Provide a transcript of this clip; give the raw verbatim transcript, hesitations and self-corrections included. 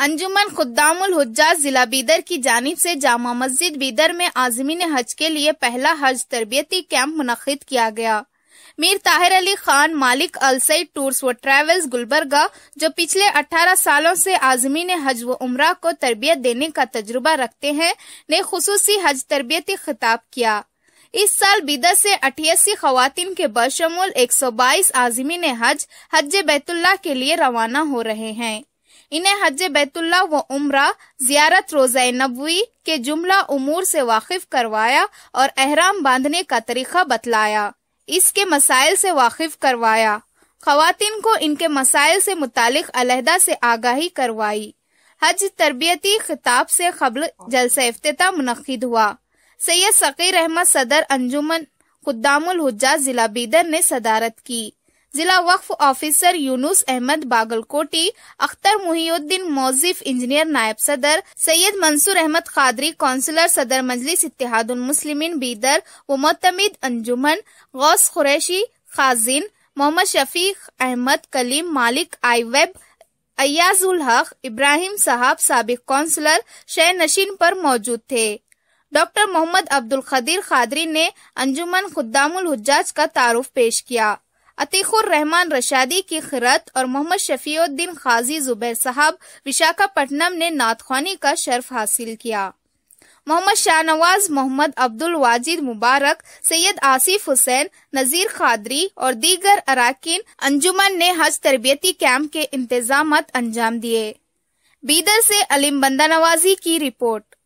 انجمن خدام الحجاج ضلع بیدر کی جانب سے جامع مسجد بیدر میں عازمین حج کے لیے پہلا حج تربیتی کیمپ منعقد کیا گیا۔ میر طاہر علی خان مالک السعید ٹورز و ٹریولز گلبرگہ، جو پچھلے اٹھارہ سالوں سے عازمین حج و عمرہ کو تربیت دینے کا تجربہ رکھتے ہیں، نے خصوصی حج تربیتی خطاب کیا۔ اس سال بیدر سے اٹھاسی خواتین کے بشمول ایک سو بائیس عازمین حج حج بیت اللہ کے لیے روانہ ہو رہے ہیں۔ انہیں حج بیت اللہ و عمرہ، زیارت روضہ نبوی کے جملہ امور سے واقف کروایا اور احرام باندھنے کا طریقہ بتلایا، اس کے مسائل سے واقف کروایا۔ خواتین کو ان کے مسائل سے متعلق علیحدہ سے آگاہی کروائی۔ حج تربیتی خطاب سے قبل جلسہ افتتاح منعقد ہوا۔ سید ثقیر احمد صدر انجمن خدام الحجاج ضلع بیدر نے صدارت کی۔ ضلع وقف آفیسر یونس احمد باگلکوٹی، اختر محی الدین موظف انجینئر نائب صدر، سید منصور احمد قادری کونسلر صدر مجلس اتحاد المسلمین بیدر و معتمد انجمن، غوث قریشی خازن، محمد شفیق احمد کلیم مالک آئی ویب، ایاز الحق ابراہیم صاحب سابق کونسلر شہ نشین پر موجود تھے۔ ڈاکٹر محمد عبدالقدیر قادری نے انجمن خدام الحجاج کا تعارف پیش کیا۔ عتیق الرحمان رشادی کی خیرت اور محمد شفیع الدین قاضی زبیر صاحب وشاکھاپٹنم نے نعت خوانی کا شرف حاصل کیا۔ محمد شاہ نواز، محمد عبد الواجد مبارک، سید آصف حسین، نذیر قادری اور دیگر اراکین انجمن نے حج تربیتی کیمپ کے انتظامات انجام دیے۔ بیدر سے علیم بندہ نوازی کی رپورٹ۔